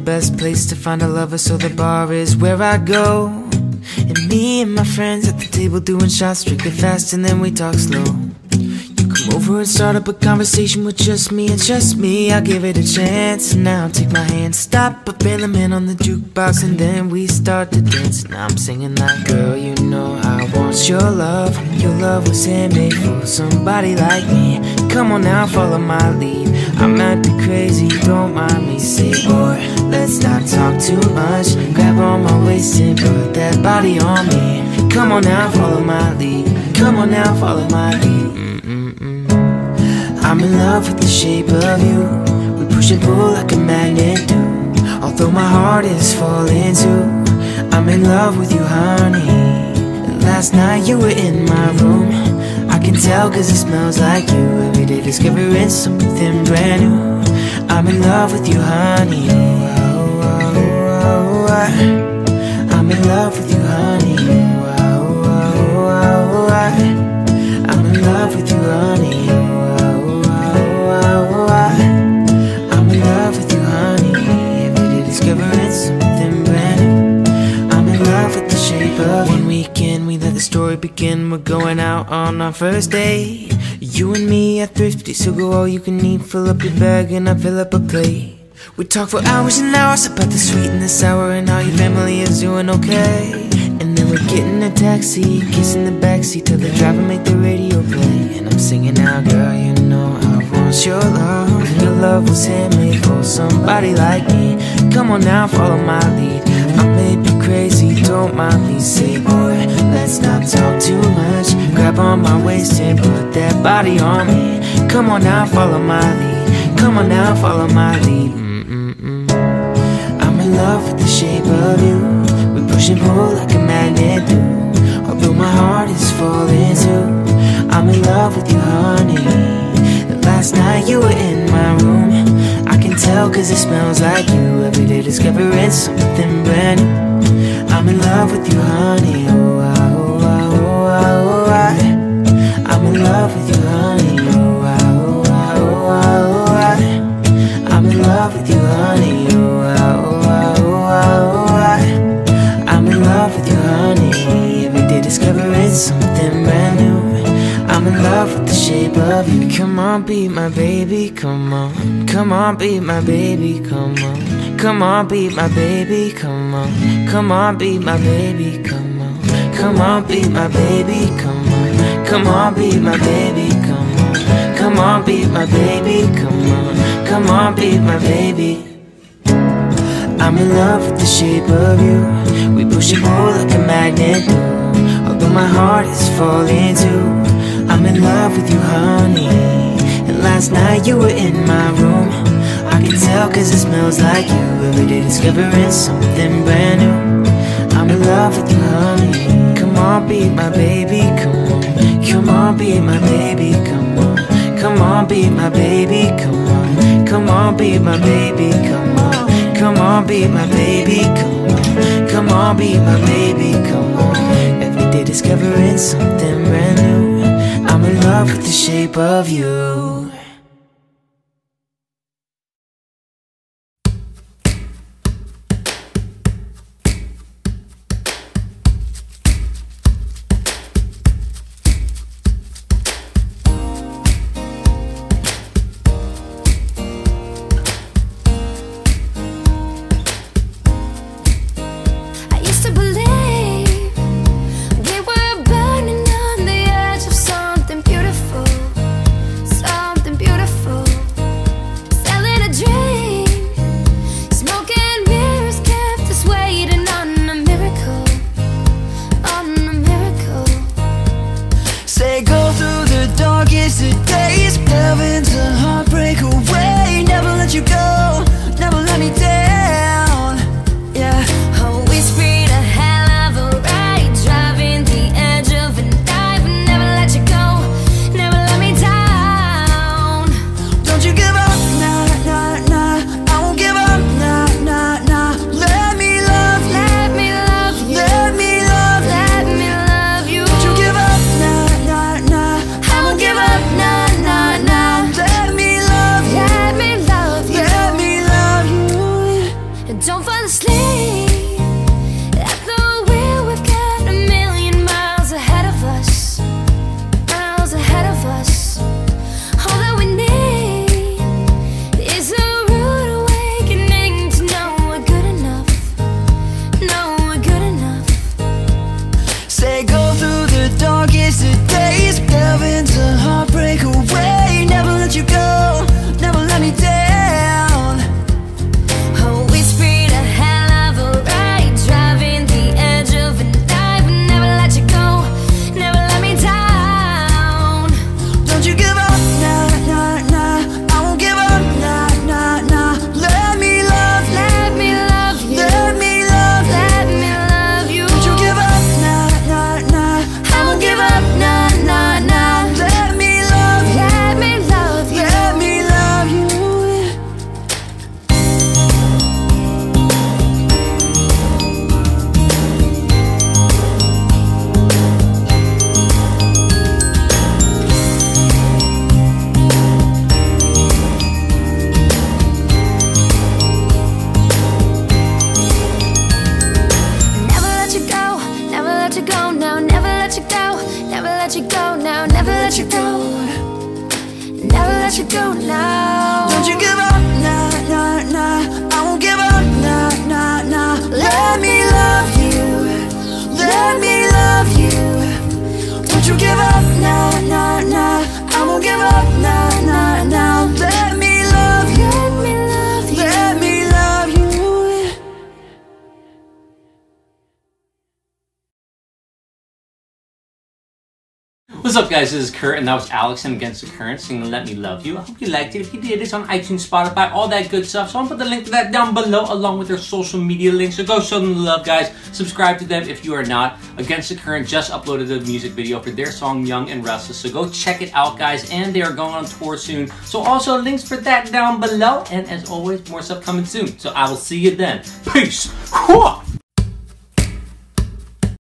best place to find a lover, so the bar is where I go. And me and my friends at the table doing shots, drinking fast and then we talk slow. You come over and start up a conversation with just me and just me. I'll give it a chance, and now take my hand, stop up in the man on the jukebox, and then we start to dance. Now I'm singing like, girl, you know I want your love. Your love was handmade for somebody like me. Come on now, follow my lead. I might be crazy, don't mind me. Say, boy, let's not talk too much. Grab on my waist and put that body on me. Come on now, follow my lead. Come on now, follow my lead. I'm in love with the shape of you. We push and pull like a magnet do. Although my heart is falling too, I'm in love with you, honey. And last night you were in my room. I can tell cause it smells like you. Every day discovering something brand new. I'm in love with you, honey. I'm in love with you, honey. I'm in love with you, honey. I'm in love with you, honey. Every day discovering something brand new. I'm in love with the shape of one weekend. We let the story begin. We're going out on our first date. You and me are thrifty, so go all you can eat. Fill up your bag and I fill up a plate. We talk for hours and hours about the sweet and the sour, and how your family is doing okay. And then we're getting a taxi, kissing the backseat, tell the driver make the radio play. And I'm singing out, girl, you know I want your love. Your love was handmade for somebody like me. Come on now, follow my lead. I may be crazy, don't mind me. Say, boy, let's not talk too much. Grab on my waist and put that body on me. Come on now, follow my lead. Come on now, follow my lead. I'm in love with the shape of you. We push and pull like a magnet do. Although my heart is falling too, I'm in love with you, honey. And last night you were in my room. I can tell cause it smells like you. Every day discovering something brand new. I'm in love with you, honey. I'm in love with you, honey. I'm in love with you, honey. I'm in love with you, honey. Every day discovering something brand new. I'm in love with the shape of you. Come on, be my baby, come on. Come on, be my baby, come on. Come on, be my baby, come on. Come on, be my baby, come on. Come on, be my baby, come on. Come on, be my baby, come on. Come on, be my baby, come on. Come on, be my baby. I'm in love with the shape of you. We push and pull like a magnet do. Although my heart is falling too, I'm in love with you, honey. And last night you were in my room. I can tell cause it smells like you. Every day discovering something brand new. I'm in love with you, honey. Come on, be my baby, come on. Come on, be my baby, come on. Come on, be my baby, come on. Come on, be my baby, come on. Come on, be my baby, come on. Come on, be my baby, come on. Every day discovering something brand new. I'm in love with the shape of you. Something let you go now, never let you go. Never let you go now. Don't you give up, nah, nah, nah. I won't give up, nah, nah, nah. Let me love you, let me love you. Don't you give up, nah, nah, nah. I won't give up, nah, nah, nah. Let me love you, let me love you. What's up, guys? This is Kurt, and that was Alex and Against the Current singing Let Me Love You. I hope you liked it. If you did, it's on iTunes, Spotify, all that good stuff. So I'm going to put the link to that down below along with their social media links. So go show them the love, guys. Subscribe to them if you are not. Against the Current just uploaded a music video for their song Young and Restless. So go check it out, guys. And they are going on tour soon. So also links for that down below. And as always, more stuff coming soon. So I will see you then. Peace.